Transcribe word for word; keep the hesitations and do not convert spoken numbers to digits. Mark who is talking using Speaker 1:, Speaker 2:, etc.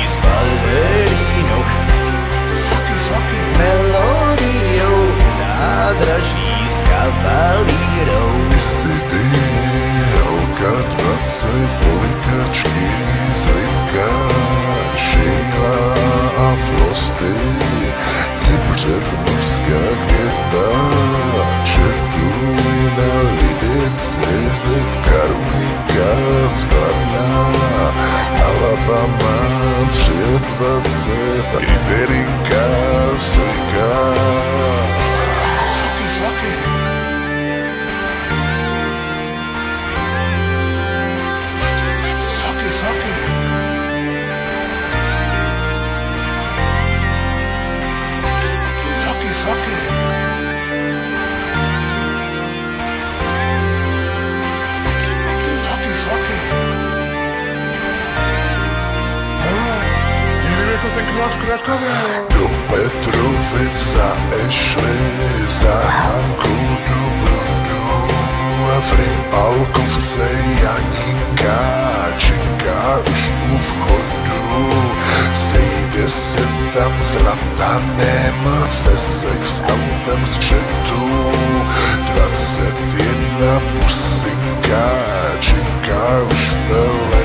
Speaker 1: s balérínou, melódiou nádraží s kavalírou.
Speaker 2: Ty si ty, holka dvacet, polikačky, slivka, šejla a flosty, nebřevnovská květa, četu na lidé C Z, Karolinka skladná, Alabama dvacet tři, Iberinka, sojka. Do Petrovic za Ešli, za Hankou do Brnu a v Rympalkovce Janinka čeká už u vchodu. Sejde se tam s Ratanem, se sex autem z četu. Dvacet jedna pusinka čeká už v